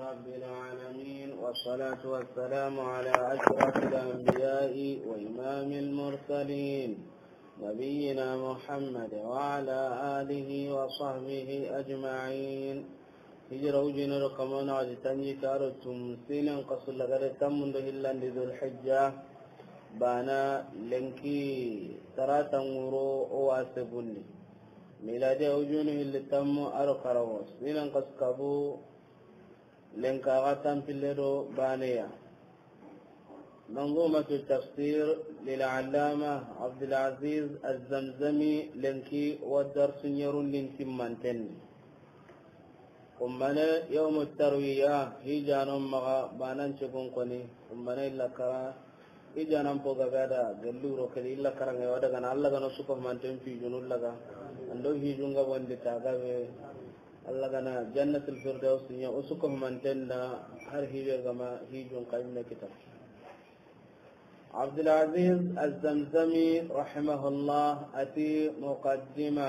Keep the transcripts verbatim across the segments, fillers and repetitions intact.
رب العالمين والصلاة والسلام على أشرف الأنبياء وإمام المرسلين نبينا محمد وعلى آله وصحبه أجمعين. هجر وجن رقمان عدد تنجي كارتم سينا قصر لغاية تمن دهلا ذو الحجة بانا لنكي تراتا مرو واسبني ميلادي وجونه اللي تم أرقروا سينا قصكبو لنكاغتم في الليرو بانيا. منظومة التفسير للعلامة عبد العزيز الزمزمي لنكي والدرس يرون لنكي منتن أمنا يوم التروية هي جانم مغا بانان شكون قني أمنا إلا كرا هي جانم بوغا غادا جلورو كده إلا كرا غيوادا غانا الله غانا سوكف منتن في جنول لغا اندو هي جونغا وندي تاغا الله غانا جنة الفردوس نيا أسوكف منتن هر هي غما هي جون قيمنا كتاب. عبد العزيز الزمزمي رحمه الله أتي مقدمة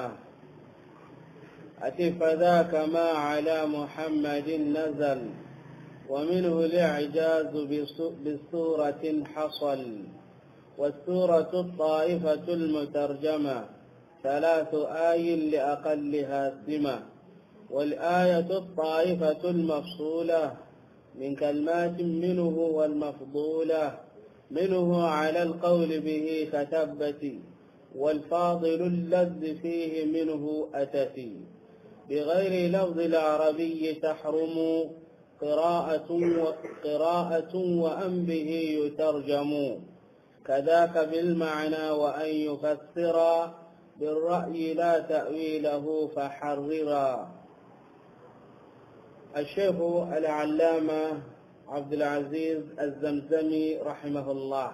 أتي فذاك ما على محمد نزل ومنه الإعجاز بسورة حصل والسورة الطائفة المترجمة ثلاث آي لأقلها سمة والآية الطائفة المفصولة من كلمات منه والمفضولة منه على القول به كتبتي والفاضل اللذ فيه منه أتتي بغير لفظ العربي تحرم قراءة قراءة وأن به يترجم كذاك بالمعنى وأن يفسر بالرأي لا تأويله فحررا. الشيخ العلامة عبد العزيز الزمزمي رحمه الله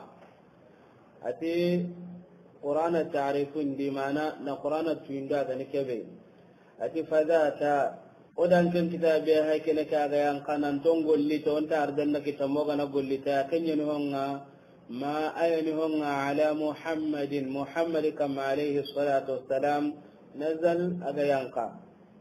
أتي قرآن التعريفون بمعنى نقرآن التويندا كنكبين أتي فذات ودان كن كتابي هاي كنكا غيان قانان تنقل لي تونتا أردنك تموغا نقول لي تاكن ينهونا ما أينهونا على محمد محمد كما عليه الصلاة والسلام نزل أغيان قا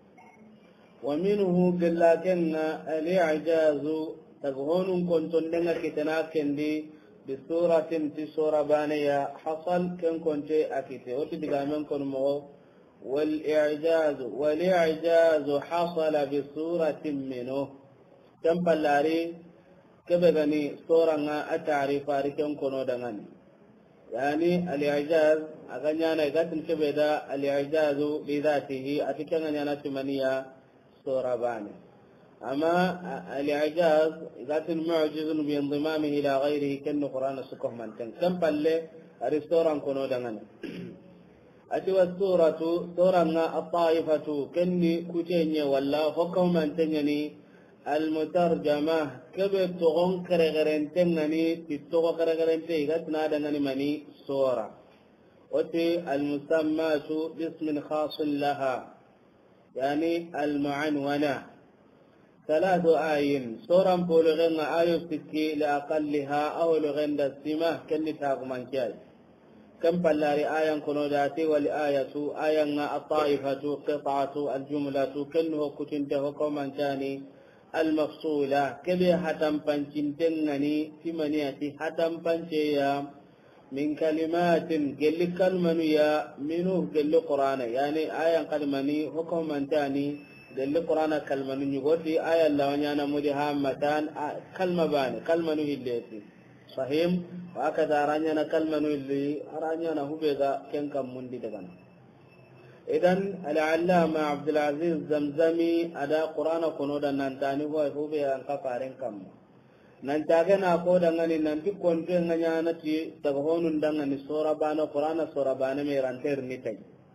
ومنه قلاكن الإعجاز تقهون كنتم لنا كتناكن دي بسورة تسورة بانية حصل كن كنت أكيتي وتدقى منكم مغو والإعجاز والإعجاز حصل بسورة منه كم بلاري كبغني سورة أتعرف أريكم كنو دغني يعني الإعجاز أغنيانا يقتل كبدا الإعجاز بذاته أتكنا نتمنية سورة بانية. أما الإعجاز ذات المعجز بانضمامه إلى غيره كن قرآن سكه من تن كم بله أرسطورا كنو دعنا أتوا السورة سورة الطائفة كني كتيني ولا فكم من تنني المترجمة كبر تغن كرغرين تنني تتوغ كرغرين تيغتنا دعنا مني سورة وتي المسمى باسم خاص لها يعني المعنونة ثلاث آيين سورة بولغين آية ستي لأقلها أو لغين دسمة كنتاق منكاي كم بلاري آية كنوداتي والآية آية الطائفة قطعة الجملة كنه كتنته كمان كاني المفصولة كبه حتم پنچنتنني تمنياتي حتم پنچيا من كلمات قل كلمة يا منه قل قرآن يعني آية كلمني حكم من تاني دل القرآن كلمة نجوتي آية الله ونيانا مدهامتان كلمة باني كلمة نهلتي صحيح وهكذا رانيانا كلمة نهلي رانيانا هو بيغا كن كم مندي دغنا. إذن العلامة عبد العزيز زمزمي أدا قرآن كنودا نانتاني هو هو بيغا انقفارين كم نانتاغنا قودا غني نانتي كونتو غنيانا تي تغهونون دغني سورة بانا قرآن سورة بانا ميرانتير نتاي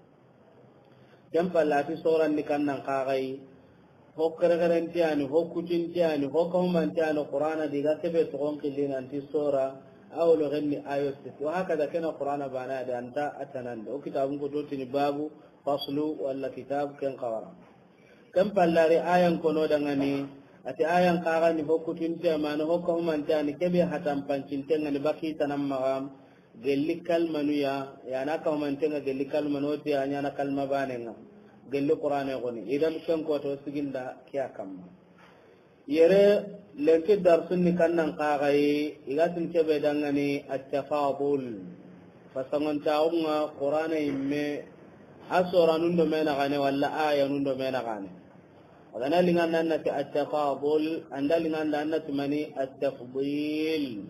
كم فلاتي صورة نكنا قاعي هو كرغرن تياني هو كوتين تياني هو كمان تياني قرآن ديغا كبير تقوم كلين أنتي صورة أو لغني آيات وهكذا كان قرآن بانا ده أنت أتنند وكتاب كتوتني بابو فصلو ولا كتاب كان قوارا كم فلاري آية كنو دغني أتي آية قاعي هو كوتين تياماني هو كمان تياني كبير حتى مبانشين تياني باكي تنمغام gelli kalma nuya yana ka man tenga gelli kalma noti yana kalma banenga gelli qur'ane goni idan kan ko to siginda kiya kamma yere lenki darsunni kannan qaqai igatin kebe dangani at-tafadul fasangontaunga qur'ana imme asora nundo mena gane walla aya nundo mena gane agana lingan nannati at-tafadul anda lingan nannati mani at-tafdil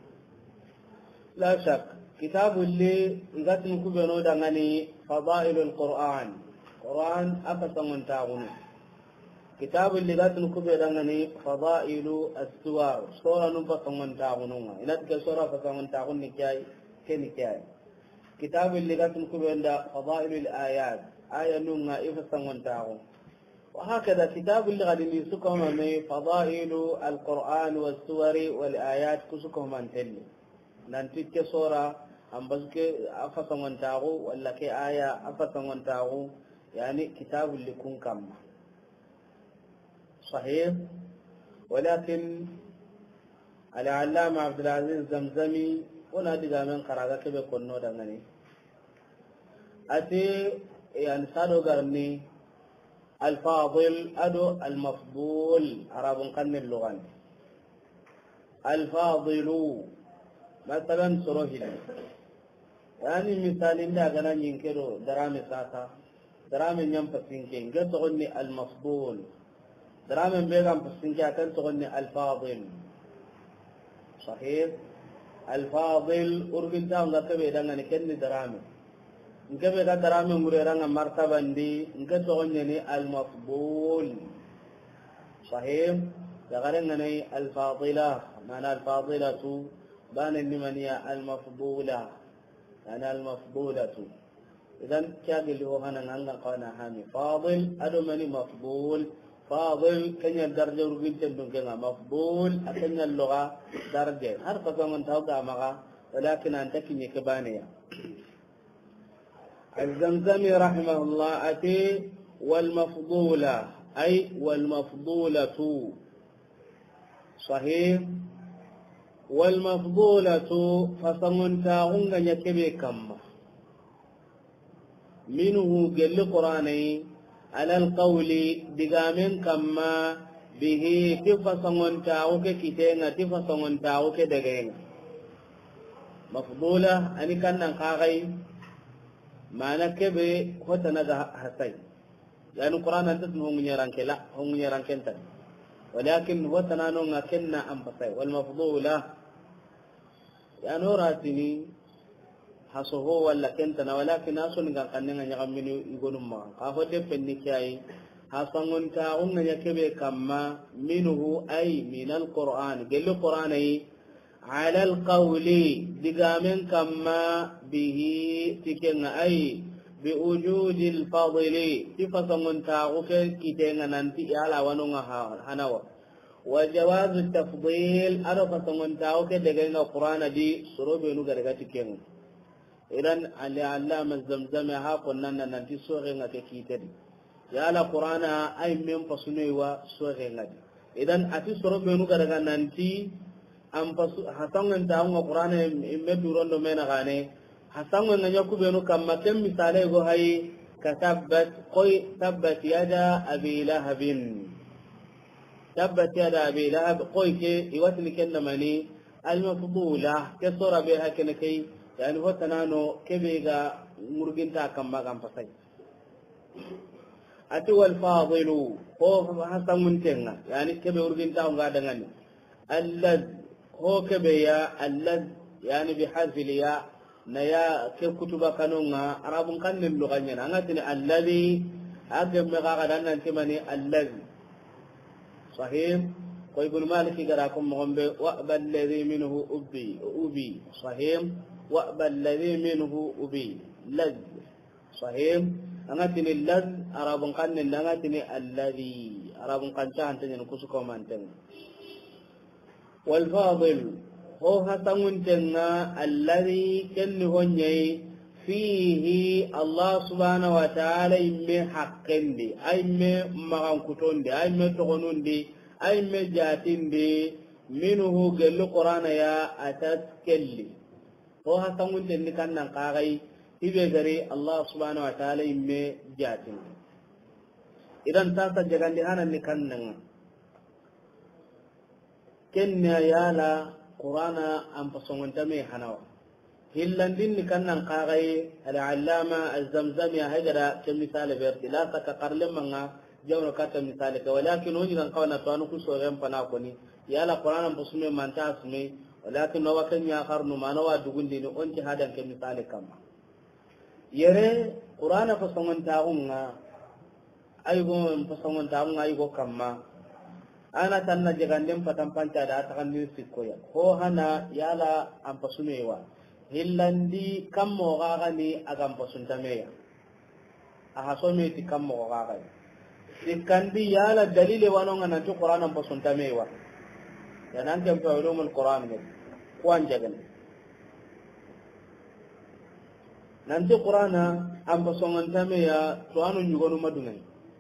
la shak kitabul li igatin kubeno dangani fadailul qur'an qur'an afasangontaunu kitabul li igatin kubeno dangani fadailu as-suwar sura numpa sangontaunu inat ke sura fasangontaunu nikai keni kai kitabul li igatin kubenda fadailul ayat aya nunga ifasangontaunu وهكذا كتاب اللي غادي يسكهم من فضائل القرآن والسور والآيات كسكهم من تلي ننتج سورة أم بس أفصل من تاغو ولا كي آية أفصل من تاغو يعني كتاب اللي يكون كم صحيح ولكن العلامة عبد العزيز الزمزمي ونادي من قراءة كيف يكون نودا مني أتي يعني صاروا قرني الفاضل أدو المفضول عرب قن اللغة الفاضل مثلا سروهل يعني مثال إنها كنا ينكروا درامي ساتا درامي ينفسينكين قد تغني المفضول درامي بيغم فسينكين قد تغني الفاضل صحيح الفاضل أرغن تاون لكبه دانا نكني درامي nkabe ka darame mureranga martabandi nkatogonyani al-mafdul sahih dagarengani al-fadila mana al-fadilatu bana nimaniya al-mafdula ana al-mafdulatu idan kyagili ho hanan anga qana hami fadil ado mani mafdul fadil kanya darja urginte dunga mafdul akanya lugha darja har fa man tawga maga walakin anta kinye kebaniya الزمزمي رحمه الله أتي والمفضولة أي والمفضولة صحيح والمفضولة فصمنتاهن يكبي كم منه قل قراني على القول دقامن كما به تفصمنتاهك كتين تفصمنتاهك دقين مفضولة أني كان نقاغي mana kebe hota naga hasai yani qur'an anta tun nyaran kela hon nyaran kenta walakin hota nano ngakenna am pasai wal mafdula ya noratini hasoho wala kenta na walakin asun ngan kannga nyagam minu igonum ma ka hode penni kai hasangon ta onna yakebe kamma minhu ay min al qur'an gelu qur'anai على القول دقامن كما به تكن أي بوجود الفضل تفصمن تاغوك كتن ننتي على ونوها هنوا وجواز التفضيل أرى فصمن تاغوك دقين القرآن دي سروب نغرغة تكن إذن على علام الزمزم ها قلنا ننتي سوغينا كتن يا القرآن أي من فصنوا سوغينا إذن أتي سروب نغرغة ننتي am pasu hasangan taunga qur'ana imme durondo mena gane hasangan nanya kubenu kamma kem misale go hay katabbat qoy tabbat yada abi lahabin tabbat yada abi lahab qoy ke iwatni kenna mani al mafdula ke sura be hakene kai yani hotanano kebega murginta kamma gam pasai ati wal fadilu ko hasangun tenga yani kebe urginta nga dangani allad هو كبيا اللذ يعني بحذف الياء نيا كتب كانونا عرب كان اللغة أنا نتني الذي أجمع مغادرنا نتمني الذي صحيح ويقول مالك يقراكم مغنبي وأبى الذي منه أبي أبي صحيح وأبى الذي منه أبي لذ صحيح أنا نتني اللذ عرب كان نتني الذي عرب كان شان تنين كسكم أنتن والفاضل هو هتمون تنا الذي كن هني فيه الله سبحانه وتعالى إمي حقن دي أي مي مغان كتون دي أي مي تغنون دي أي مي جاتين دي منه قل القرآن يا أتسكلي هو هتمون تنا كان نقاغي تبغري الله سبحانه وتعالى إمي جاتين إذا تاسا جغان دي هانا نكان kenya yala qur'ana am pasongonta me hanawa hillandin ni kannan qagai al-allama az-zamzami hajara ke misale berti la ta qarle manga jawno kata misale ka walakin woni nan kawana to anu kuso ren pana ko ni yala qur'ana busume manta asme walakin no wakan ya qarnu manawa dugundi ni onti hadan ke misale kama yere qur'ana pasongonta unga aygo pasongonta unga aygo kama ana tanna jegandem patam panca da takandi sikkoya ho hana yala am pasumewa hillandi kammo gagani agam pasuntameya aha someti kammo gagani sikandi yala dalile wanonga nanti qur'an am pasuntamewa yanan kam fa ulumul qur'an ne kwan jagan nanti qur'ana am pasuntameya to anu nyugonu madungai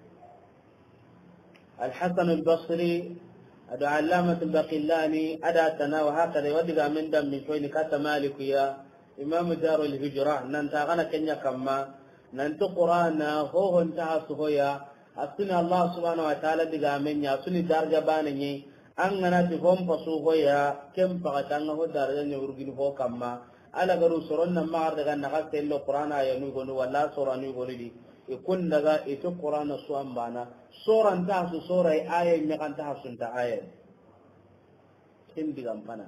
الحسن البصري أدو علامة الباقلاني أدا تنا وهكذا يودق من دم من شوين كاتا مالك يا إمام دار الهجرة ننتا غنى كنيا كما ننتو قرانا هو انتهى سهويا أصنع الله سبحانه وتعالى دقا من يا أصنع دار جباني أننا تفهم فسوهويا كم فغتانه درجة يورغين هو كما ألا قروا سرنا ما عردقا نغاك تلو قرانا ينوغنو ولا سورانو يقولي ikun daga itu Quran suam bana soran ta su sorai ayat nya kan ta sunta ayat kin digam pana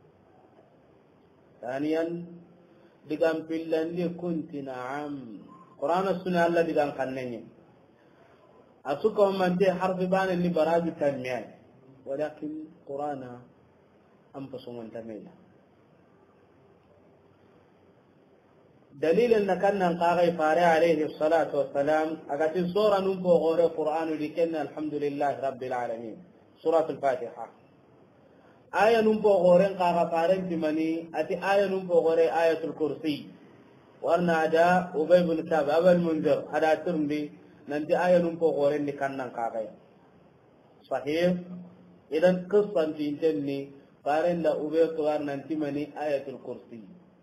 tanian digam pillan li kunti na'am Quran sunna Allah digam kannenya asuko mante harfi bana ni baraji tanmiya walakin Quran am pasungan tamela دليل ان كان قاغي فارع عليه الصلاه والسلام اغاتي سوره نمبو غور القران لكن الحمد لله رب العالمين سوره الفاتحه ايه نمبو غور قاغا فارن تمني اتي ايه نمبو غور ايه الكرسي ورنا دا ابي بن كعب ابو المنذر هذا ترمدي ننتي ايه نمبو غور اللي كان قاغي صحيح اذا قصه تنتني فارن لا ابي توار ننتي مني ايه الكرسي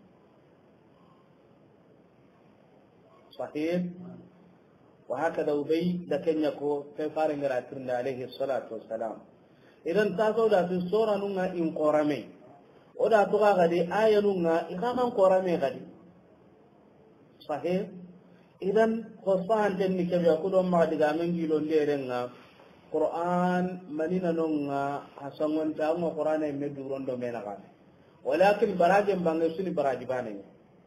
صحيح وهكذا أبي لكن يكون في فارن راترنا عليه الصلاة والسلام إذن تاسو دا في سورة نونا إن قرامي ودا تغا غدي آية نونا إخاقا قرامي غدي صحيح إذن خصفان جنة كبير يقولوا ما دقا من جيلون ليرنا قرآن منين نونا حسنون تاوما قرآن يمدورون دومينا غادي ولكن براجم بانغسوني براجباني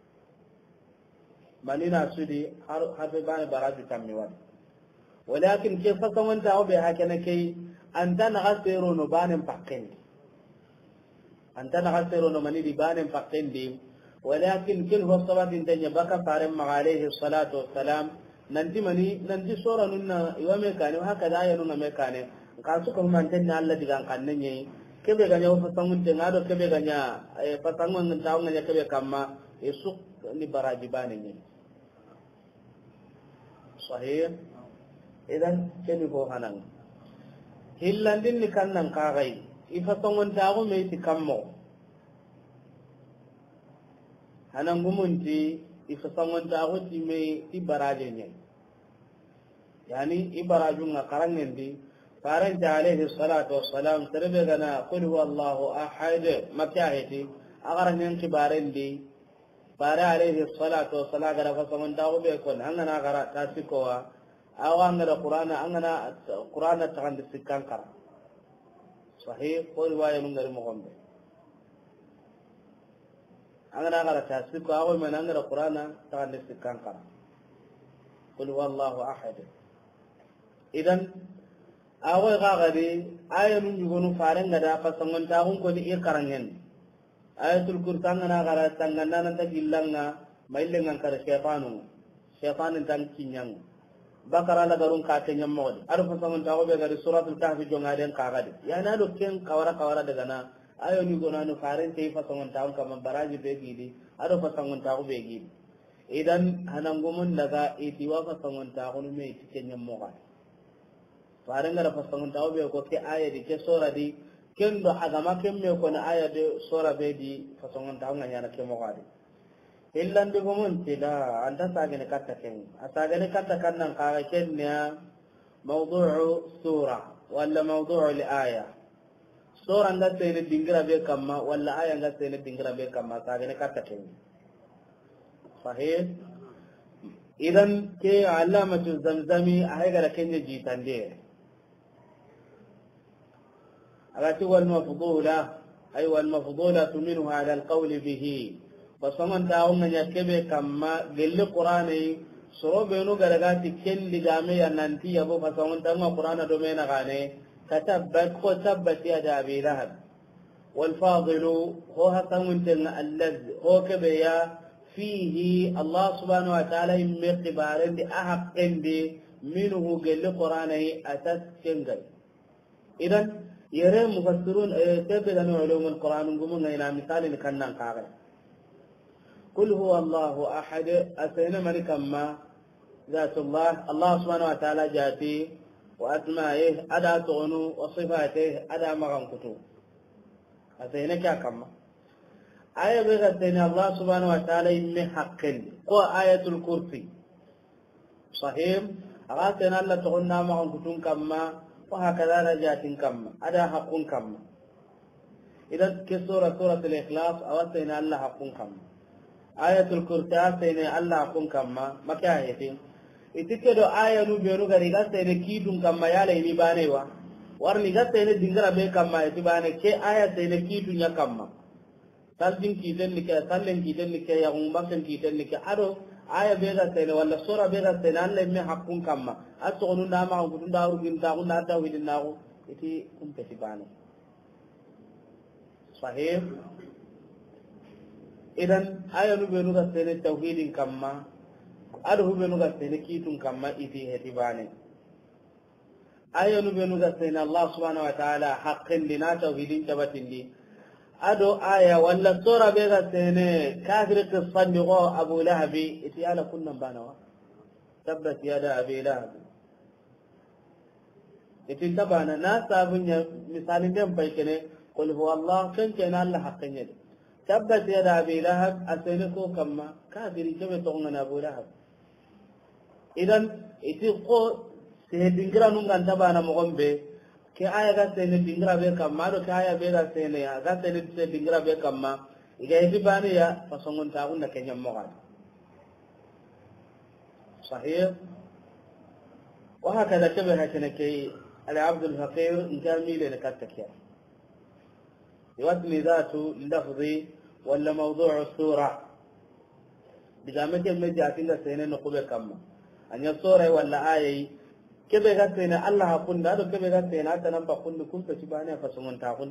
manina sudi har hafe bani baraju tammiwan walakin ke fasawan tawo be hakana kai anta na gasero no banen pakkendi anta na gasero no mani di banen pakkendi walakin kin hosabatin tanya baka faren ma alayhi salatu wassalam nanti mani nanti sura nunna iwame kane haka da ayanu na me kane kasu ko man tanna Allah digan kannenye kebe ganya fasamun tengado kebe ganya fasamun tawo nganya kebe kamma esuk ni baraji banenye صحيح إذن كني هو هنان هلاندين نكانن كاغاي إفتون تاغو ميتي كامو هنان غومنتي إفتون تاغو تيمي تي براجيني يعني إبراجونا قرنندي فارنت عليه الصلاة والسلام تربيغنا قل هو الله أحد مكاهتي أغرنين كبارندي bare alayhi salatu wassalam gara fasaman dawo be kon angana gara tasikowa awangara qur'ana angana qur'ana tagande sikkan kara sahih ko riwaya mun ngari mo gombe angana gara tasiko awo men angara qur'ana tagande sikkan kara qul wallahu ahad idan awo ga gadi ayanu nyugonu farenga da fasaman dawo ko ni ikarangen ayatul kursi na gara tanganda nan ta gillanga mailengan kar shaytanu shaytanin tan kinyang bakara la garun ka tanya modi arfa samun tawo be gari suratul kahfi jonga den ka gadi ya na do ken kawara kawara daga na ayo ni gona no faren te fa samun tawo kam baraji be gidi ado fa samun tawo be gidi idan hanan gumun daga itiwa fa samun tawo no me tikenya moga faren gara fa samun tawo be ko ke aya di ke sura di kendo agama kemme ko na aya de sura be di fasongon taw nganya na kemo gadi illande ko mon tida anda sagene katta ken asagene katta kannan ka kenya mawdu'u sura wala mawdu'u al-aya sura nga sene dingira be kamma walla aya nga sene dingira be kamma sagene katta ken sahih idan ke alamatu zamzami ay gara kenye jitande agati wal mafdula ay wal mafdula minhu ala al qawl bihi fasaman taawun nya kebe kamma gelle qur'ani soro benu garagati ken ligame ya nanti yabo fasaman tanga qur'ana do mena gane katabbat ko tabbat ya da abi lahab wal fadilu ho hasamun tan allaz ho kebe ya fihi Allah subhanahu wa ta'ala imme qibaren di ahaqen di minhu gelle qur'ani atas kengal idan yare mufassirun kebe da ulumul qur'an ngumun ina misalin kannan kaga kul huwa Allahu ahad asayna malikama zatullah Allah subhanahu wa ta'ala jati wa asma'ihi ada tunu wa sifatihi ada magan kutu asayna kya kama aya be gatena Allah subhanahu wa ta'ala imme haqqin ko ayatul kursi sahih agatena Allah tugonna magan kutun kama وهكذا نجات كم أدا حق كم إذا كسورة سورة الإخلاص أوتينا الله حق كم آية الكرسي أوتينا الله حق كم ما كاهيتين إتكدو آية نبيرو غريغا سينا كيدون كم يالا ينباني وا warniga sene dingra be kam ma tibane ke aya sene kitu nya kam saldin kiten ni ke sallen kiten ni ke ya umbaken kiten ni ke ado aya be ga sene wala sura be ga sene alle me hakkun kamma ato onu na ma gudun da urugin ta kunna ta widin na ko iti kum pe tibane sahih idan aya nu be nu ga sene tauhidin kamma ado be nu ga sene kitun kamma iti hetibane aya nu be nu ga sene Allah subhanahu wa ta'ala haqqin lina tauhidin tabatindi ado aya wala sura be ga sene kafir qissan ni go Abu Lahab iti ala kunnan banawa tabbat yada Abi Lahab iti tabana na sabunya misalin dem bai kene qul huwa Allah kan kana Allah haqqin yadi tabbat yada Abi Lahab asene ko kamma kafiri kebe to ngana Abu Lahab idan iti ko se dingira nungan tabana mo gombe ke aya ga sene dingira be kamma do ke aya be ga sene ya ga sene se dingira be kamma iga ibi bani ya fasongon ta unda kenya mogal sahih wa hakada kabe hakene ke al abd al faqir injami le nakatake يودني ذات لفظي ولا موضوع السورة بجامعة المجاعتين سنين نقول كم أن السورة ولا آية كيف يغطينا الله أقول هذا كيف يغطينا حتى نبقى قلنا كنت تباني فسمون تاقل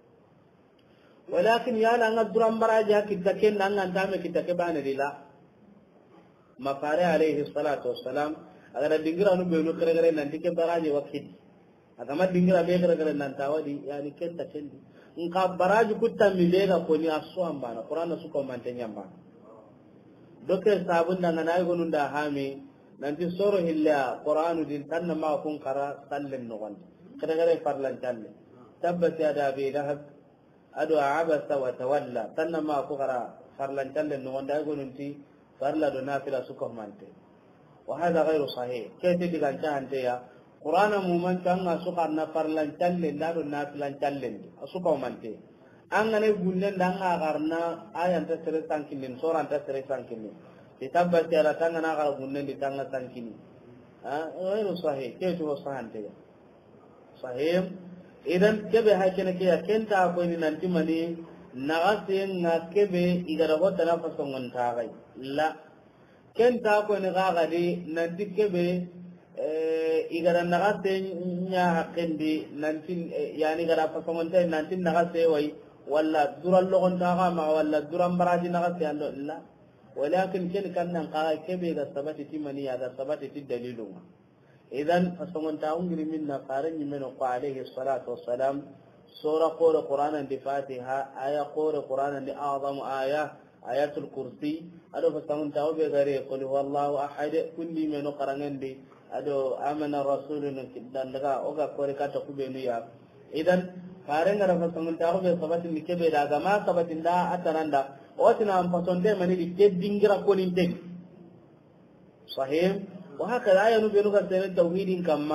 ولكن يالا أن الدرام براجها كتاكين أن أنتامي كتاكباني لله مفاري عليه الصلاة والسلام أغرى دنگرا نبيونو كرغرين ننتك براجي وكيد أغما دنگرا بيغرغرين ننتاودي يعني كنتا كندي nka baraji kutammi lega koni aswan bana qur'ana suko mantenya bana doke sabunda ngana gonu nda hami nanti soro hilla qur'anu din tanna ma kun kara sallen no wan kada gare farlan talle tabbat ya da bi lahab adu abasa wa tawalla tanna ma ku kara farlan talle no wanda gonu ti farla do nafila suko mante wa hada ghairu sahih kayte digan tahante ya Qur'ana muman kanga suka na farlan talle ndado na filan talle asuka mante angane gunnen danga karna ayan ta sere sankinin soran ta sere sankinin kitabba tiara tanga na kar gunnen di tanga sankini ha ghairu sahih keto sahante ya sahih idan kebe hakene ke kenta ko ni nanti mani nagase ngakebe igara hota na fasongon ta gai la kenta ko ni gagadi nanti kebe igara nagase nya hakendi nanti yani gara fasomonte nanti nagase wai wala duran logon taga ma wala duran baraji nagase ando la walakin ken kannan qaga kebe ga sabati timani ya ga sabati ti dalilun idan fasomonta ungiri minna qaran yimeno ko alayhi salatu wassalam sura qura qur'anan di fatiha aya qura qur'anan di a'zam aya ayatul kursi ado fasomonta obe gare qul huwallahu ahad kulli meno qarangandi ado amana rasulun dan daga oga kore kata kubenu ya idan farenga rafa samunta ko be sabati nikebe daga ma sabati nda ataranda otina am pasonde mani di dingira ko ninte sahih wa hakala ayanu benu ka tene tauhidin kamma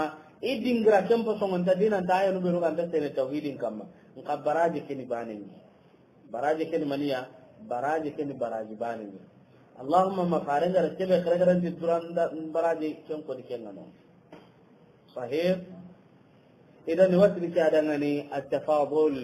idingira kempo songon tadina ta ayanu benu kan tasene tauhidin kamma ngka baraje keni baneni baraje keni maniya baraje keni baraje baneni allahumma mafarenga rebe kare di duranda baraje kenko dikengano sahih idan wasri kadangani at-tafadul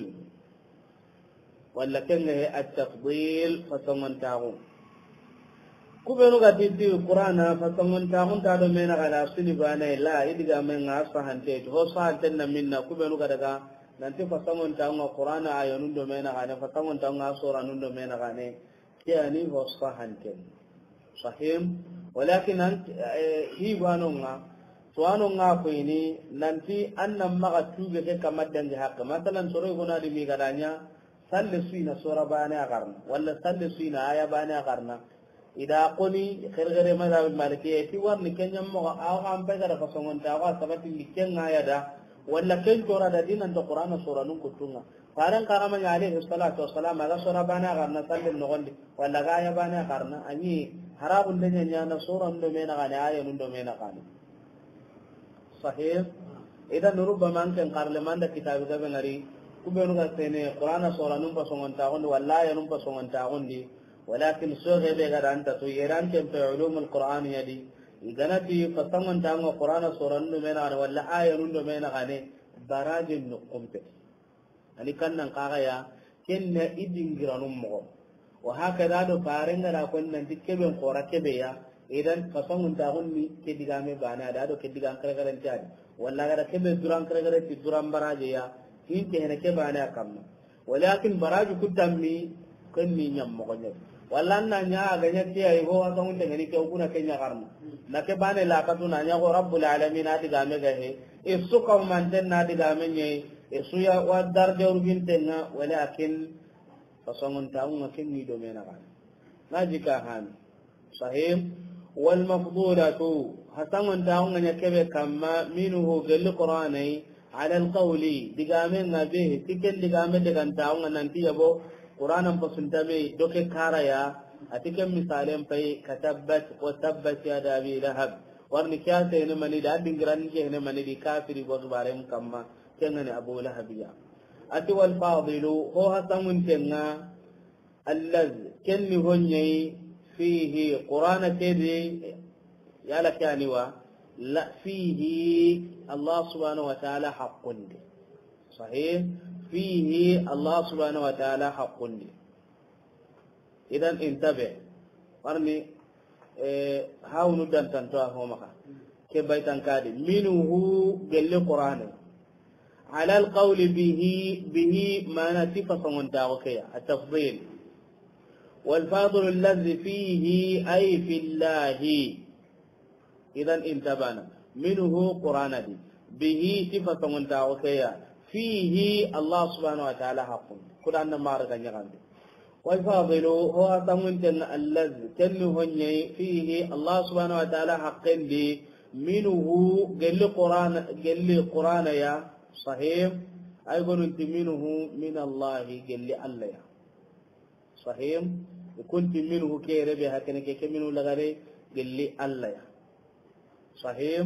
wala kenga at-tafdil fasongon tagu kubenu gatiti qur'ana fasongon tagun ta do mena kala sini bana la idiga men ngasa hante to sahante na minna kubenu gadaga nanti fasongon tagun qur'ana ayonun do mena kana fasongon tagun asura nun do mena kana yani ho sahante sahim walakin ant hi banonga to anonga ko ini nanti annam maga tube ke kamaddan ga hakka masalan soro gona di mi gadanya salle suina sura bana akarna wala salle suina aya bana akarna ida qoni khergere madhab maliki ti warni kenya mo aw am pe gara fasongon ta wa sabati likenga ya da wala ken tora da dinan to qur'ana sura nun kutunga faran karama ya alayhi salatu wassalam aga sura bana garna sallin no gondi wala ga ya bana garna ani harabun denya nya na sura ndo mena ga aya nun do mena ga sahih idan rubama an kan qarleman da kitabu ga ngari kubenu ga tene qur'ana sura nun fasongon ta gondi wala ya nun fasongon ta gondi ولكن سوغي بيغا أنت تيران كم في علوم القرآن يدي إذنتي فصمن تانغ القرآن سورة نمينا ولا آية نمينا غاني براج النقمت يعني كان نقاغيا كنا إدين جران أمغو وهكذا دو فارنغ لا كنا نتكبن قرى كبيا إذن فصمن تانغني كدقامي بانا دادو كدقام كرغران تاني ولا غدا كبه دران كرغران تي دران براجيا هين كهنا كبانا كمنا ولكن براج كتامي كني نيام مغنيب wala na nya ga nya tiya ho wa tong de ni ke kuna kenya karna na ke bane la ka tuna nya go rabbul alamin adi ga me ga he isu ka man den na di ga me nye isu ya wa dar de urgin tenna walakin fasongon taunga ken ni do mena ga naji ka han sahih wal mafdulatu hasangon taunga nya kebe kamma minhu gal qur'ani ala al qawli diga me ngabe tiken diga me de kan taunga nanti yabo qur'anan fasundame doke karaya atikem misalen pay katabbat wa tabbat ya dabi lahab warni kyase ne mani da dingiran ke ne mani di kafiri go barem kamma kengane abu lahabiya ati wal fadilu ho hasamun tenga allaz kenni honyai fihi qur'ana kedi yala kani wa la fihi allah subhanahu wa ta'ala haqqun sahih فيه الله سبحانه وتعالى حق لي إذن انتبه قرني اه هاو ندن تنتوه ومخا كبيتان كادي منه قل قرآن على القول به به ما نتف صمنتاوكيا التفضيل والفاضل الذي فيه أي في الله إذن انتبهنا منه قرآن دي به تف صمنتاوكيا فيه الله سبحانه وتعالى حق كل أن ما رجع يغني والفاضل هو تمنتن الذي كنه فيه الله سبحانه وتعالى حق لي منه قل القرآن قل القرآن يا صحيح أيقول أنت منه من الله قل الله يا صحيح كنت منه كيربها كنك كمنه لغري قل الله يا صحيح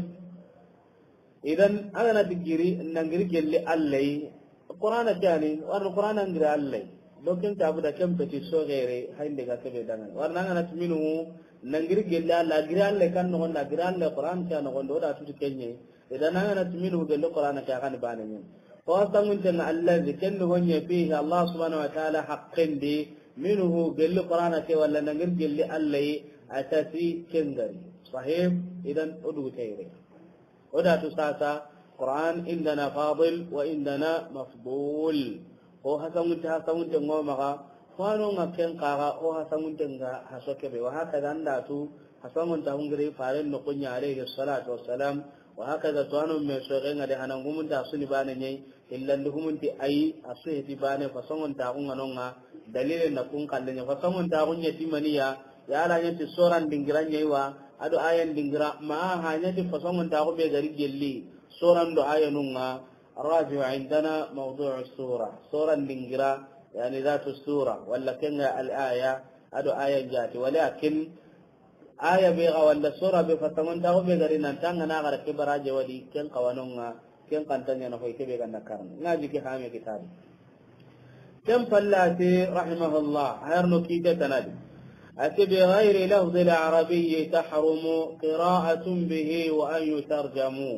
إذن أنا تجري نجري جل الله القرآن الثاني وأنا القرآن نجري الله لو كنت أبدا كم تجسوا غيري هاي اللي كاتبه دعنا وأنا أنا تمينه نجري جل الله نجري الله كان نقول نجري الله القرآن كان نقول ده أشوف كنيه إذا أنا تمينه جل القرآن كأغان بانين فأصلاً كن الله ذكر نقول فيه الله سبحانه وتعالى حق دي منه جل القرآن كي ولا نجري جل الله أساسي كنجري صحيح إذن أدو تيري ودا تساسا قرآن عندنا فاضل وعندنا مفضول هو حسن حسن تنغومغا فانو مكن قاغا هو حسن تنغا حسوكبه وهكذا نداتو حسن تنغري فارن نقني عليه الصلاة والسلام وهكذا توانو مسوغين غدي هنغوم تاسوني بانني إلا لهم انت أي أصيه تباني فسنغن تاغون غنونغا دليل نكون قلني فسنغن تاغون يتيمانيا يالا ينتي سوران دنگران يوا ado ayan dingira ma hanya di fasongon ta ko be gari gelli suran do ayanunga raju indana mawdu' as-sura suran dingira yani ذات السوره ولا كان الايه ado ayan jati walakin aya be ga walla sura be fatangon ta be gari nan tanga na gara ke baraje wadi ken kawanonga ken kantanya na hoyte be ganda karna ngaji ke hame kitabi كم فلاتي رحمه الله هرنو كيتا تنادي أتي بغير لفظ العربي تحرم قراءة به وأن يترجموا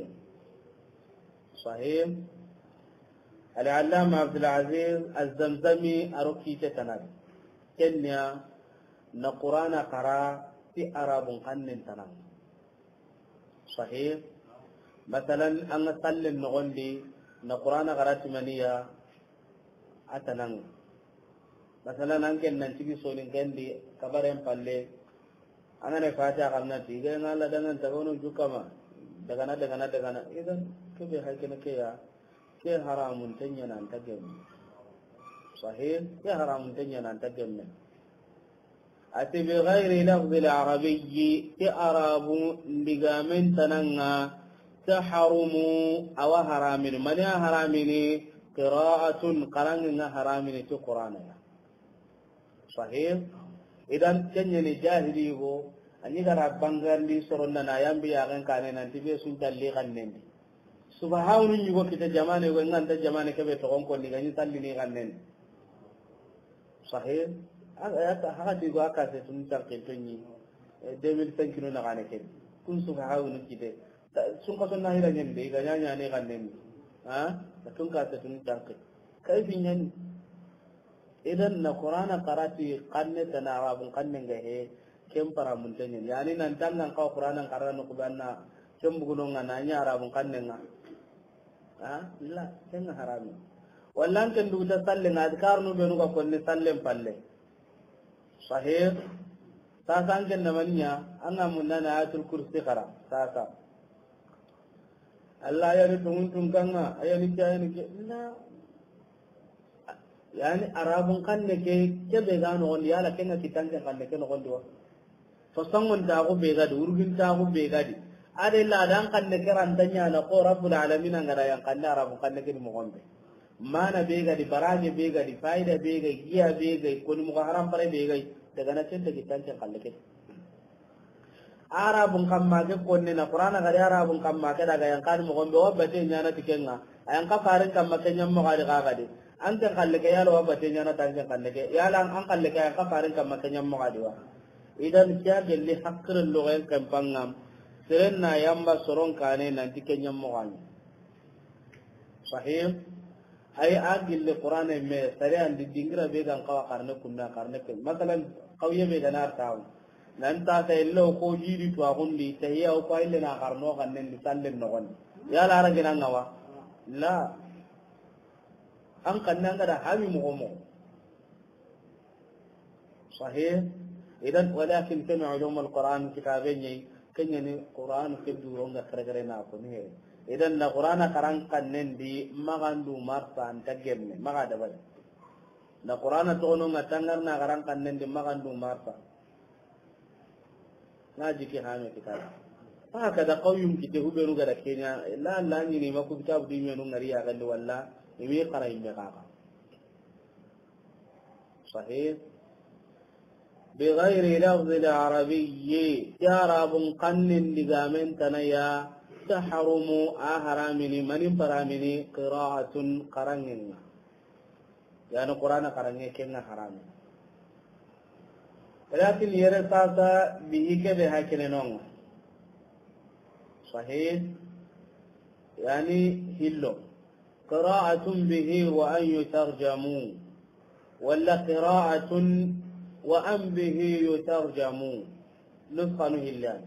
صحيح العلامة عبد العزيز الزمزمي أروكي تنادي كنيا نقران قراء في عرب قنن تنام صحيح مثلا أن نصلي النغندي نقران قراءة منية atanang masalan anken nan tigi sonin kandi kabaren palle anane fata kamna tiga ngala dengan tagono jukama daga na daga na daga na idan kebe hakina ke ya ke haramun tanya nan tagem sahih ke haramun tanya nan tagem ati bi ghairi lafz al-arabiy ti arabu ndigamen tananga taharumu aw haramin man ya haramini قراءة قراننا حرامين في قرآننا صحيح إذن كن يجاهدي هو أني كرا بانغان دي سرنا نايام بياغن كانن أنتي بيسون تلي غنن سبحان يغو كتا جمانه وإنغان تا جمانه كبه تغن كون نغاني تلي ني غنن صحيح هذا هذا يغو أكاسي سنتر كنتوني deux mille cinq kilo نغاني كن كن سبحان كتا سنقصن ناهي رنين دي غنيا ني غنن ها تكون كاتتون تنقي كيف يعني إذا القرآن قرأتي قنة تنعراب قنة جه كم برا منتجين يعني ننتظر نقرأ القرآن قرأ نقبلنا كم بقولون أنا نعراب قنة ها لا كم حرام ولا كن دو تسلم أذكار نو بينو كون نسلم بالله صحيح ساسان كن نمانيا أنا مننا آية الكرسي قرأ ساسا Allah ya ni tungun kanga aya ni kaya ni la yani arabun kanne ke ke be ga no ya la kenga kitanga kanne ke no gondo to sangon da go be ga di urgin ta go be ga di ade la dan kanne ke rantanya na ko rabbul alamin ngara yang kanne arabun kanne ke mo gombe mana be ga di baraje be ga di faida be ga giya be ga ko ni mo haram pare be ga daga na tente kitanga kanne ke arabun kamma ke konne na qur'ana gari arabun kamma ke daga yang kan mo gombe wabate nyana tikenga ayang ka farin kamma ke nyammo gari ga gadi an kan kalle ke yalo wabate nyana tanke kalle ke yala an kalle ke ka farin kamma ke nyammo gadi wa idan kya gelli hakkir lugen kampangam serenna yamba soron kane nan tike nyammo gani sahih ay agil qur'ana me sare an dingira be gan kawa karne kunna karne ke masalan qawiye be ganar taw nanta ta illo ko jiri to agundi tahiya ko ile na garno kan nen sallen no gon ya la ra ginan ngawa la an kan nan da hami mu gomo sahih idan walakin sami'u ulum alquran kitabenyi kenya ni quran ke duro nga kare na ko ni idan na qur'ana karan kan nen di magandu marta an tagemme maga da bal na qur'ana to no ngatangar na karan kan nen di magandu marta ngaji ke hame kitab haka da qawyum kite hubenu gada kenya la la ni ni maku kitab di menu ngari ya galli walla imi qara imbe kaka sahih بغير لفظ العربي يا رب قن لغامن تنيا تحرم أهرامني من برامني قراءة قرنين يعني قرآن قرنين كنا حرام لكن يرتاسا به كده هكذا نوع صحيح يعني هلو قراءة به وأن يترجموا ولا قراءة وأن به يترجموا نسخنه الله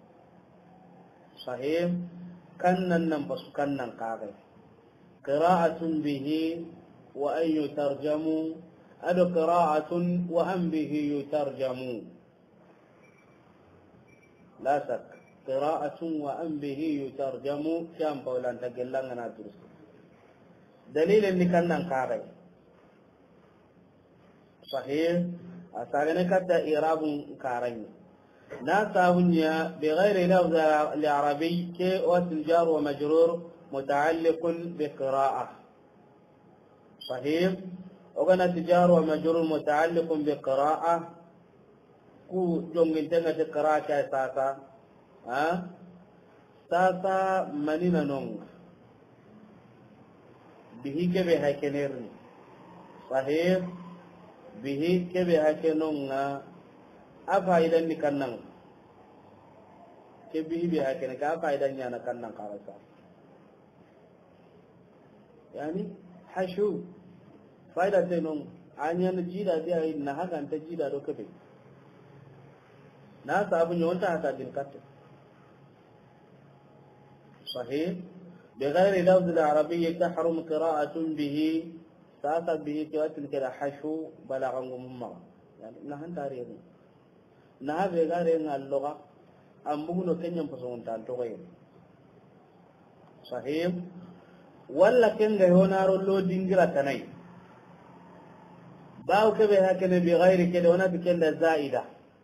صحيح كنا ننبس كنا نقاغي قراءة به وأن يترجموا أدو قراءة وأن به يترجموا لا شك قراءة وأن به يترجموا كم قولا تقلنا ندرس دليل أن كنا نقاغي صحيح أساغنا كتا إعراب كارين ناساهنيا بغير لفظ العربي كي وسنجار ومجرور متعلق بقراءة صحيح وقنا تجار ومجرور متعلق بقراءة ku jongin tenga te qira'a sasa ha sasa manina non bihi kebe hakenerni sahih bihi kebe hakenonga apa idan ni kannang ke bihi be hakene ka apa idan yana kannang qarasa yani hashu faida tenong anya na jida dia na hagan ta jida do kebe na sabu nyonta ta din kat صحيح بغير لفظ العربية تحرم قراءة به ساسا به كواتن كده حشو بلغا مما يعني نحن تاريخ نها بغير اللغة أمبغنو كن ينفسون تالتغير صحيح ولا كن هنا رلو دينجرة تنين باو كبه هكذا بغير كده هنا بكده زائدة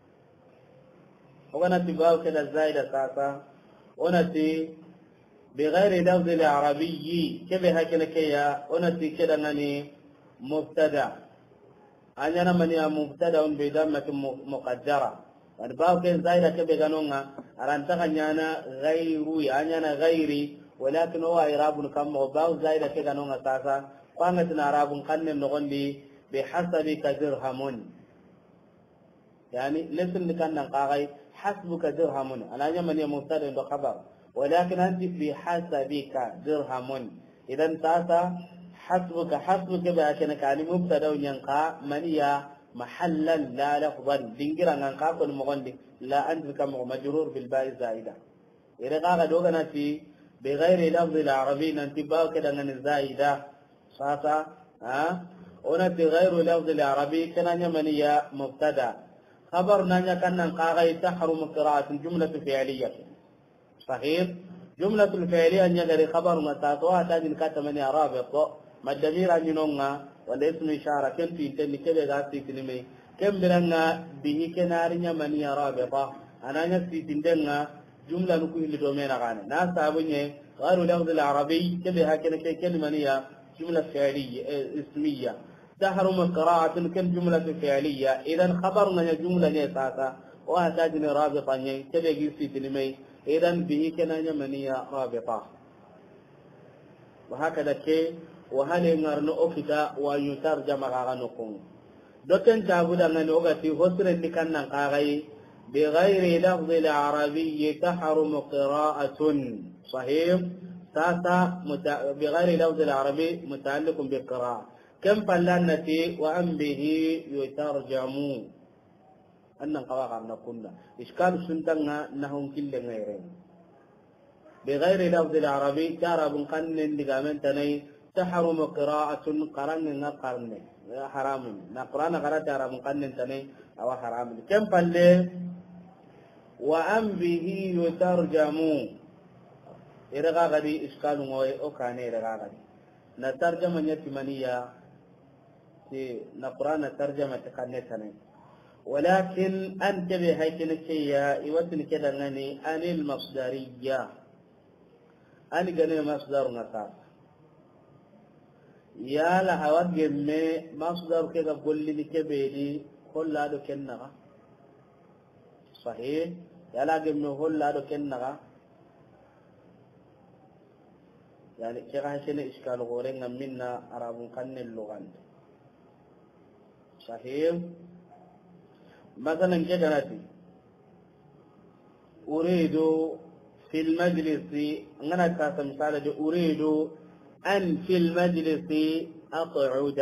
هنا باو كده زائدة ساسا هنا بغير لفظ العربي كبه هكذا كيا ونتي كده نني مبتدا أنا من يا مبتدا بدمة مقدرة الباو كان زايدة كبه غنونا أرانتها أنا غيري أنا غيري ولكن هو إعراب كم باو زايدة كبه غنونا ساسا قامتنا إعراب قلنا نغني بحسب كدرهمون يعني لسن كان نقاعي حسبك درهمون أنا من يا مبتدا عند خبر ولكن أنت بحسبك درهم إذا تاسا حسبك حسبك بأكنك يعني مبتدا ينقى منيا محلا لا لفظا دينجرا ننقى كل مغندي لا أنت كم مجرور بالباء الزائدة إذا قاعد دوغنا في بغير لفظ العربي أنت باو كده من الزائدة تاسا ها هنا بغير لفظ العربي كان منيا مبتدا خبرنا كان ننقى تحرم قراءة جملة فعلية صحيح جملة الفعلية أن يجري خبر متاتوها تاجن كاتمني رابط ما الدمير أن ينونا والاسم إشارة كم في تني كبه غاسي تنمي كم برنا به كنارين مني رابطة أنا نفسي تندنا جملة نكوه لدومين غانا ناس تابني غير لفظ العربي كبه هكذا كلمة جملة فعلية اسمية تحرم قراءة كم جملة فعلية إذا خبرنا جملة نيساسا وهتاجن رابطة كبه غاسي تنمي إذن به كنا يمنية رابطة وهكذا كي وهل ينغرن أفتا ويترجم غانقون دوكن تابودا من وقتي هسر اللي كان نقاغي بغير لفظ العربي تحرم قراءة صحيح ساسا مت... بغير لفظ العربي متعلق بالقراءة كم فلانتي وأن به يترجم أن قواقع نقولنا إشكال سنتنا نهم كل غيرين بغير لفظ العربي كارب قن لقامن تني تحرم قراءة قرن نقرن حرام نقران قرأت كارب قن تني أو حرام كم فل وأن به يترجم إرغا غدي إشكال موي أو كان إرغا غدي نترجم نيتمنيا في نقران ترجمة كان تني ولكن أنت بهيكنكية يوتن كده غني أن المصدرية أن غني مصدر نصاب يا لها وجم مصدر كده قول لي كبيري كل هذا كنغا صحيح يا لا جم كل هذا كنغا يعني كده هشين إشكال غورين منا عرب قن اللغة صحيح مثلا كده ناتي أريد في المجلس أنا كاسم مثال أريد أن في المجلس أقعد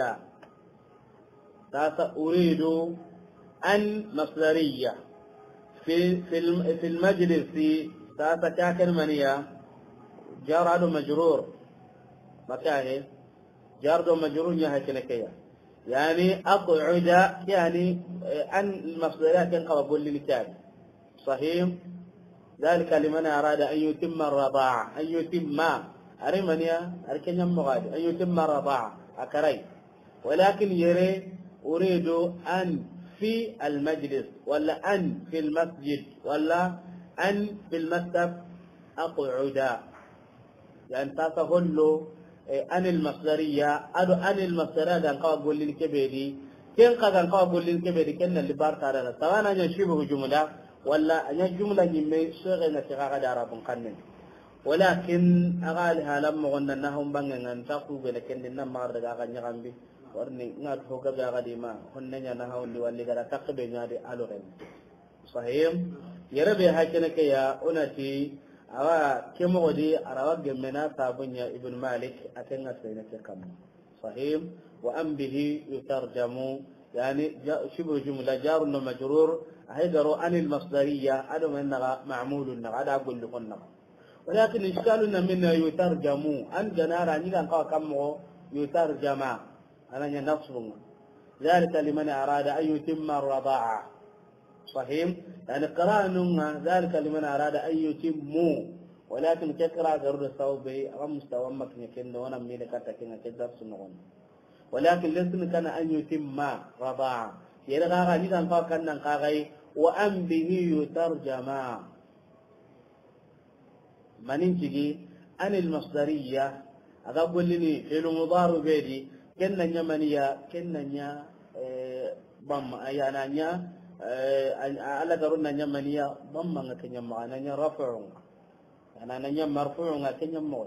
تاسا أريد أن مصدرية في في في المجلس تاسا كاكن منيا جار هذا مجرور مكاه جار ده مجرور يا هكذا يعني أقعد يعني أن المصدرات ينقض باللسان صحيح ذلك لمن أراد أن يتم الرضاعة أن يتم أرمنيا أركن يمغاد أن يتم الرضاعة أكري ولكن يري أريد أن في المجلس ولا أن في المسجد ولا أن في المكتب أقعد يعني تتهلو أن المصدرية أدو أن المصدرية أن قابل للكبيري ken kagan ka gollin kebe di ken li barta dana sawana nya shibu jumla wala anya jumla nyimme shere na tiraga darabun kannen walakin agal halam mo gonna nahum bangan ta ku be ken din na mar daga ga nyagambi warni ngat ho ga ga dima honne nya na hawndi walli gara takbe nyaade alo ren sahim yarabe hakene ke ya onati awa kemo godi arawa gemena sabunya ibn malik atenga sayna ke kam sahim wa am bihi yutarjamu yani shibhu jumla jar wa majrur ahdaru an al masdariyya adu man ma'mul ada aqul qulna ولكن إشكالنا منها يترجموا أن جنارا نيجان قا كمو يترجما أنا نصبنا ذلك لمن أراد أن يتم الرضاعة صحيح يعني قراننا ذلك لمن أراد أن يتموا ولكن تقرأ غير الصوبي أو مستوى مكني كنا وانا ميلك تكنا كذب سنون ولكن لسن كان أن يتم رضاعة يلغى نيجان قا كنا قاغي وأن به يترجما منين تجي أن المصدرية أقول لي في المضارع بيدي كنا نيمانيا كنا نيا بام أيانا نيا على قرنا نيمانيا بام ما كنا معنا نيا رفعون أنا نيا مرفوعون كنا موت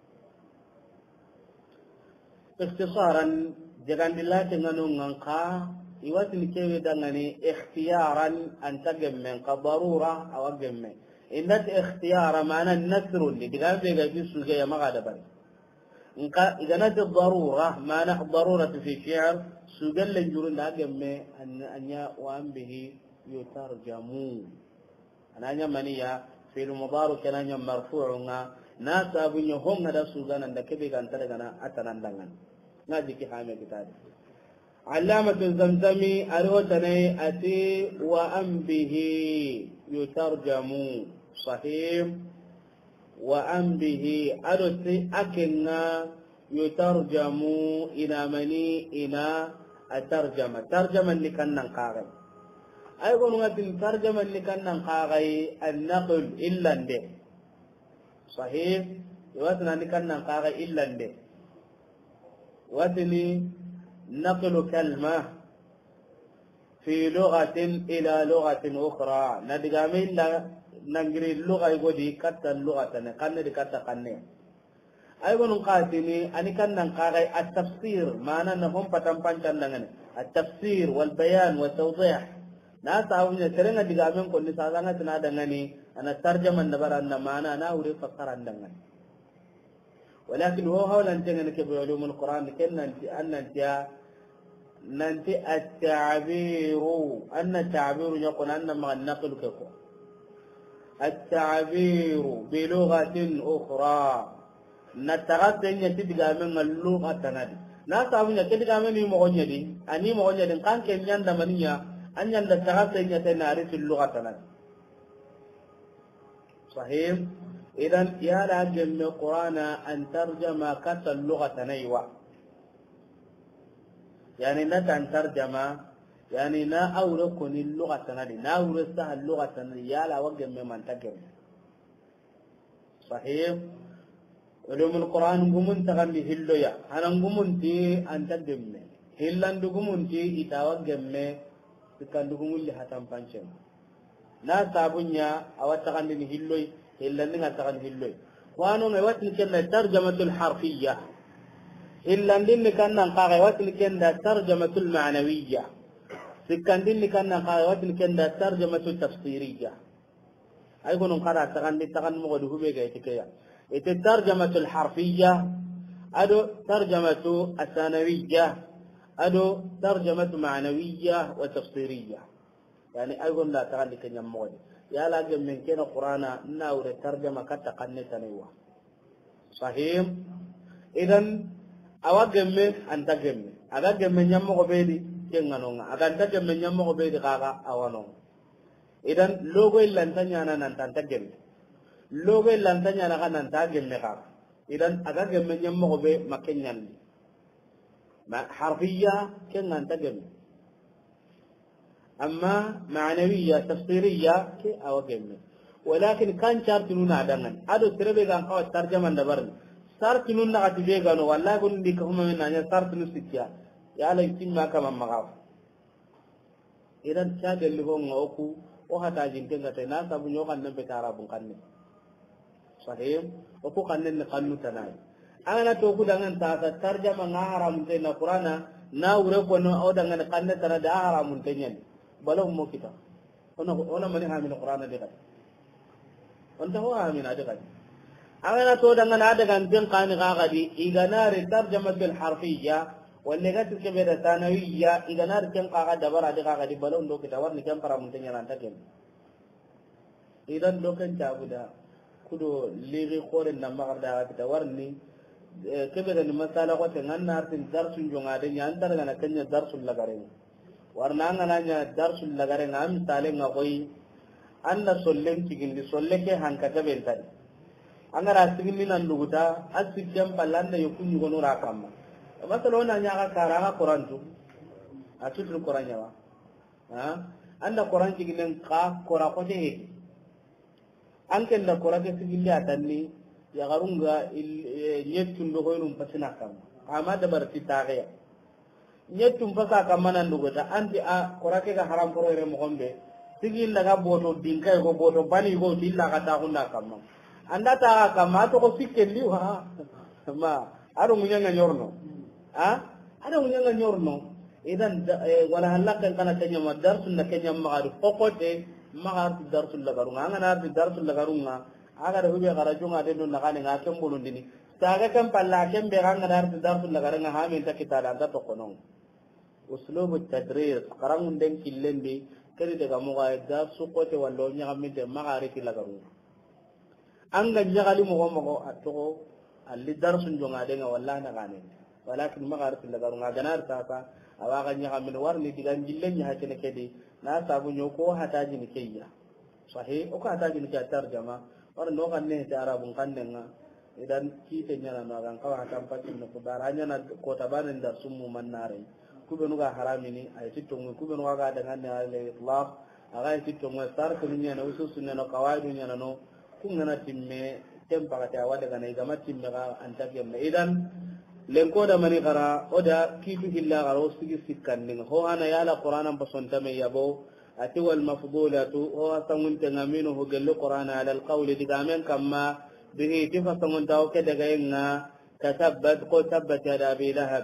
اختصارا جعل الله تنانو نقا يواتني كيف دعني اختيارا أن تجمع كضرورة أو جمع إنت اختيار معنى النثر اللي تقال بيجا في السجية ما قاعد بني إذا نت الضرورة معنى الضرورة في شعر سجل الجرون أجمع أن أن وأن به يترجمون أنا أني منيا في المضارع كان أني مرفوعنا ناس أبني هم هذا سجانا عندك بيجا أنت لجنا أتنندعان نادي كحامي كتاب علامة الزمزمي أروتني أتي وأن به يترجمون صحيح وأن به أرسي أكنا يترجم إلى مني إلى الترجمة ترجمة اللي كان نقاغي أيضا نقول ترجمة اللي كان نقاغي النقل إلا عنده صحيح يواتنا اللي كان نقاغي إلا عنده واتني نقل كلمة في لغة إلى لغة أخرى ندقامي لا نجري اللغة يقولي كتا اللغة نقلنا دي كتا قلنا أيضا نقاتني أني كان نقاغي التفسير معنى أنهم فتنفان كان التفسير والبيان والتوضيح ناس أولي سرنا دقامين كل نسالنا تنادنني أنا الترجمة نبرنا معنى أنا أريد فقر عندنا ولكن هو هولا نتنى كيف علوم القرآن كنا أن أنت ننتي التعبير أن التعبير يقول أن ما النقل كفو التعبير بلغة أخرى نتغطى أن تبقى من اللغة تنادي ناس أقول تبقى من يمغني أني مغني كان كم يندى منيا أن يندى تغطى أن تنعرف اللغة تنادي صحيح إذن يا لازم القرآن أن ترجم كتا اللغة نيوة يعني نتن ترجمة يعني نا أوركن اللغة نادي نا أورسها اللغة نادي يا لا وجم من تجم صحيح علوم القرآن قمن تغني هلويا أنا قمن تي أن تجم هلان دقمن تي إتاوجم تكن دقمن اللي هتم بانشم نا سابونيا أو تغني هلوي هلان نها تغني هلوي وأنا نواتن كنا ترجمة الحرفية إلا اللي كان نقاوات اللي كان ترجمة المعنوية سكان اللي كان نقاوات اللي كان ترجمة التفسيرية أيضا نقرأ تغني تغني مغده بيجا الترجمة الحرفية أدو ترجمة الثانوية أدو ترجمة معنوية وتفسيرية يعني أيضا لا تغني كان مغده يا لازم من كنا القرآن ناور الترجمة كتقني تنوى صحيح إذن awagemme anta gemme aga gemme nyammo ko beedi kenganonga aga anta gemme nyammo ko beedi kaga awanonga idan logo illanta nyana nan tanta gemme logo illanta nyana kan anta gemme kaga idan aga gemme nyammo ko be makenyan ma harfiya kenganta gemme amma ma'nawiyya tafsiriyya ke awagemme walakin kan chartununa dangan ado serebe gan kaw tarjama ndabarni sart nun na ati begano wallahi gon di ko men nanya sart nu sikya ya la timma kama magaw idan ta dalli ho ngoku o hata jintenga te na sabu nyo kan nembe tarabun kanne sahih o ko kanne ne kannu tanai ana to ku dangan ta ta tarjama ngaram te na qur'ana na ure ko no o dangan kanne tana da haramun tenyen balom mo kita ona ona mani hamin qur'ana de kan on ta ho hamin ade kan ana to dangan ada kan tin kan ga gadi iganare tarjama bil harfiyya walle ga tirke be da tanawiyya iganar tin ka ga dabara de ga gadi balom do kita warni kan para mun tenyen anta ken idan do kan ta guda kudo liri khore na magarda kita warni kebe da masala ko te nganna artin darsun jonga de nyan dar ngana kenya darsul lagare warna ngana nya darsul lagare ngam tale ngakoi anna sollen tigindi solleke hankata bentari angara sigini nan duguta asikam balanda yokunyu gono rakama masalo na nya ka karanga qurantu atutul quranya wa ha anda quran tiginen ka qora ko te anke nda qora ke sigindi atanni ya garunga nyetun do hoynum pasina kam ama da barti tagya nyettum pasa kam manan dugota anti a korake ga haram poro re mo gombe sigil daga boto dinkai go boto bani go dilla ka ta hunna kam anda ta kam ma to ko fikkelli wa ma aro munyanga nyorno ha ado munyanga nyorno idan wala halakan kana kenya ma darsul na kenya ma adu kokote ma arti darsul la garunga ngana arti darsul la garunga aga da hube garajunga de don nakane nga kembulun dini taga kan palla kembe ganga darti darsul la garunga ha men takita da to konon uslubu tadrir qarangun den killendi kedi daga mo ga da su kote wallo nya min de magari ki la garunga anga nyagali mo mo ko atoko alli darsun jonga de nga wallahi na gane walakin magari ki la garunga ganar ta ka awaga nya min warni digan jillen nya hakene kedi na sabu nyoko hataji ni kiyya sahih o ka hataji ni ka tarjama orang no kan ne ta arabun kan denga idan kite nyana no gan kawa tan patin no ko baranya na ko tabanen dar summu manare kube no ga haramini ay titongo kube no ga daga ne ale itlaq aga titongo sar ko nyana ususu ne no kawaidu nyana no kungana timme tempa ta wada ga ne gama timme ga antake me idan len ko da mani gara oda kitu hilla garo sigi sikkan ne ho ana yala qur'anan basonta me yabo ati wal mafdulatu o asamun tangaminu ho gelu qur'ana ala alqawli digamen kama bihi tifasamun taw ke daga inna katabbat ko tabbat ya abi lahab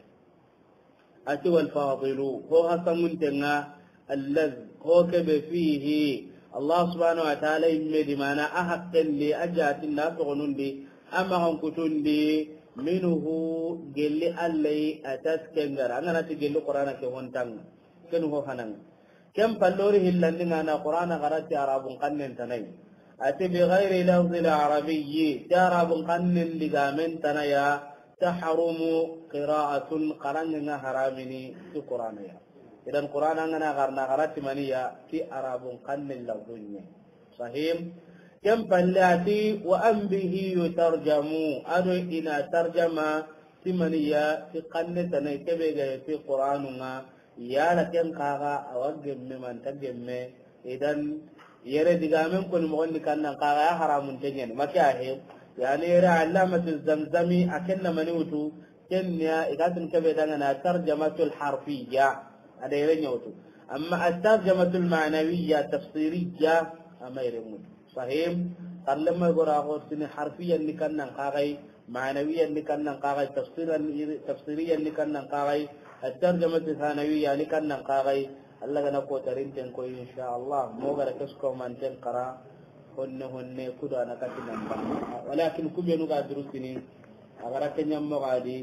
ati wal fadilu ho asamun tanga allaz ho ke be fihi allah subhanahu wa ta'ala imme di mana ahaqqan li ajatin nafunundi amma hon kutundi minhu gelli allai ataskengara ngana ti gelu qur'ana ke hontang ken ho hanan كم فلوري هلندنا أنا قرآن قرأت عرب قنن تناي أتي بغير لفظ العربي عرب قنن لقامن تنايا تحرم قراءة قرآننا حرامني في قرآن يا إذا القرآن أنا قرنا قرأت منيا في عرب قنن لفظني صحيح كم فلاتي وأن به يترجم أدو إن ترجمة في منيا في قنن تناي كبيرة في قرآننا yala ken kaga awagemme man tagemme idan yere digamen ko mo onni kannan kaga ya haramun tenyen maka he yani yere alamatu zamzami akenna manutu kenya igatun kebe dangana tarjamatul harfiyya ada yere nyotu amma at-tarjamatul ma'nawiyya tafsiriyya ama yere mu sahih kallama gora ko tin harfiyyan ni kannan kaga ma'nawiyyan ni kannan kaga tafsiran tafsiriyyan ni kannan kaga الترجمة الثانوية يعني كان نقاغي الله نقول ترينتين كوي إن شاء الله موغر كسكو من تنقرا هن هن كدا نكتنا ولكن كم ينقى دروسني أغرق نمغادي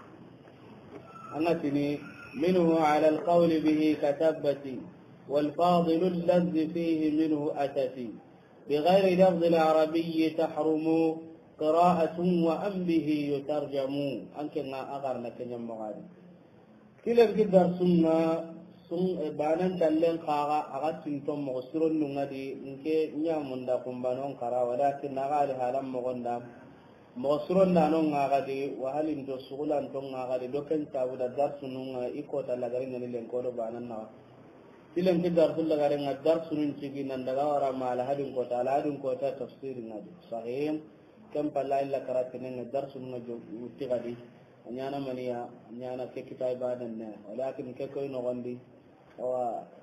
أنتني منه على القول به كتبتي والفاضل الذي فيه منه أتتي بغير لفظ العربي تحرم قراءة وأن به يترجم أنكنا أغرنا كنمغادي kilen ki dar sunna sun banan tallen kaga aga tintom mo siron nunga di nke nya munda kumbanon kara walakin naga di halam mo gonda mo siron da non ngaga di wa halin do sugulan to ngaga di doken tawu da dar sununga iko talagari ngani len ko do banan na kilen ki dar sun lagare nga dar sunun cigi nan daga wara mala hadin ko ta hadin ko ta tafsirin ngadi sahih kam pala illa karatene nga dar sununga jo utigadi anyana maniya anyana ke kitai badan ne walakin ke koy no gondi wa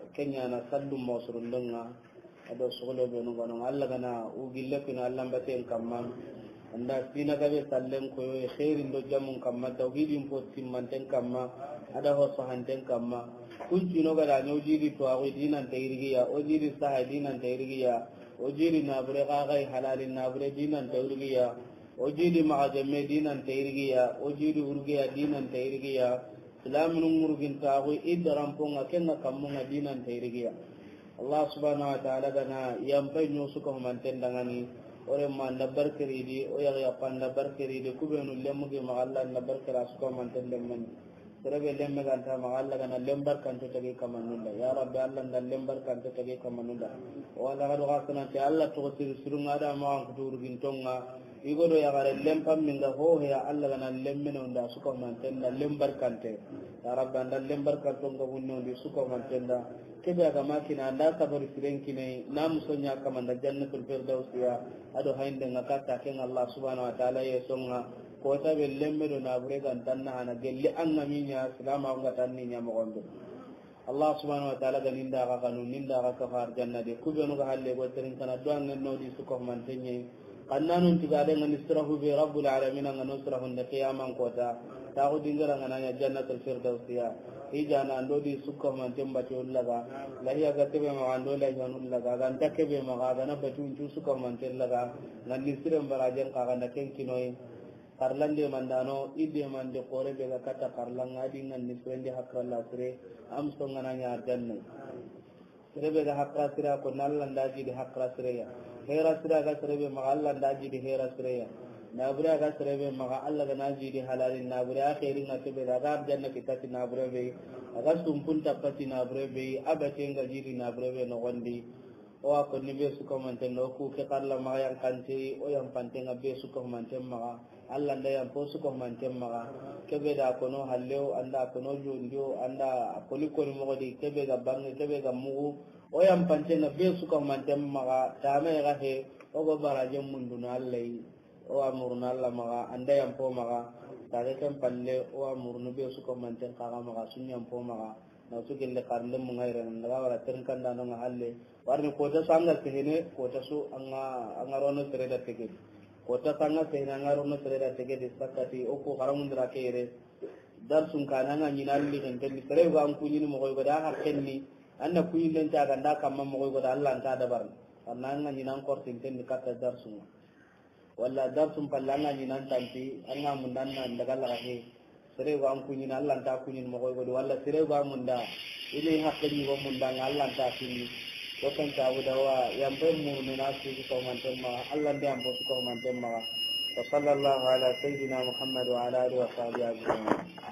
kenya na sallu mosurundunga ado sogolo be no gono Allah kana ugille kina Allah baten kamma anda sina gabe sallem ko e khairin do jamun kamma tawhidin potim manten kamma ada ho sahanten kamma kunci no gada nyojiri to awi dinan tayrigiya o jiri sahadinan tayrigiya o jiri nabre qagai halalin nabre dinan tayrigiya o jiri maajame dinan tayrigiya o jiri urgiya dinan tayrigiya islamin murgin tawi idram ponga kenna kammunga dinan tayrigiya Allah subhanahu wa ta'ala gana yampai nyosuka manten dangani ore ma nabar keridi o ya ya pan nabar keridi kubenu lemuge ma Allah nabar kera suka manten lemmen serebe lemme ganta ma Allah gana lembar kan to tagi kamanunda ya rabbi Allah dan lembar kan to tagi kamanunda wala gado gasana te Allah to tir surunga da ma an kudur gintonga igodo ya gare lempam minga ho ya Allah gana lemmeno nda suka manten da lembar kan te ya rabbi dan lembar kan to ngabunno di suka manten da kebe aga makina anda kabar sirenki ne nam sonya kamanda jannatul firdaus ya ado hainde ngakata ken Allah subhanahu wa ta'ala yesonga ko ta be lemme do na bure gan tanna ana gelli annaminya salama on gatanni nya mo gombe Allah subhanahu wa ta'ala ganinda ga kanu ninda ga kafar jannati kubenu ga halle go terin kana do an no di suko mantenye kannanun tigade ngani sirahu bi rabbul alamin ngano sirahu nda qiyaman kota ta ko dingara ngana jannatul firdaus ya hijana ando di suko mantem bace ullaga lahiya gatebe ma ando la janu ullaga gan takebe ma ga na batu unju suko mantel laga ngani siram barajen ka ga ken kinoi karlande mandano ide mande kore be ga kata karlang adi ngani swende hakralla sire am so ngana nya arjanne sire be ga hakra sira ko nallanda ji di hakra sire ya hera sira ga sire be ma Allah ndaji di hera sire ya nabura ga sirebe maga Allah ga naji di halalin nabura akhirin na tebe da gar janna kitati nabura be aga sumpun tapati nabura be abate nga jiri nabura be no gondi o ko ni be su ko manten no ku ke karla ma yang kanti o yang pantenga be su ko manten maga Allah nda yang po su ko manten maga kebe da ko no hallew anda ko no jondio anda akoli ko mo godi kebe ga bangi kebe ga mugu o yang pantenga be su ko manten maga tame ga he o go baraje mundu na Allah o amurna Allah maga anda yang po maga tare kan palle o amurnu be su ko manten kaga maga sunyam po maga na su gelle karle mun ngayre ndaga wala ten kan dano nga halle warni ko ta sanga sehene ko ta su anga anga rono tere da tege ko ta sanga sehene anga rono tere da tege de sakati o ko haramun dra kere dar sun kana nga nyinalli kan tel tere ga an kunyi mo ko da hakkenni anna kunyi len ta ga nda kam mo ko da Allah ta da bar anna nga nyinan kortin ten katta dar sun walla darsum pallanga ni nan tanti anga mundan nan daga la he sere go am kunyin Allah ta kunyin mo go walla sere go munda ile hakke ni go munda Allah ta kunyin to kan ta wudawa yambe mu ne na su ko man temma Allah ndam bo ko man temma wa sallallahu ala sayyidina Muhammad wa ala alihi wa sahbihi ajma'in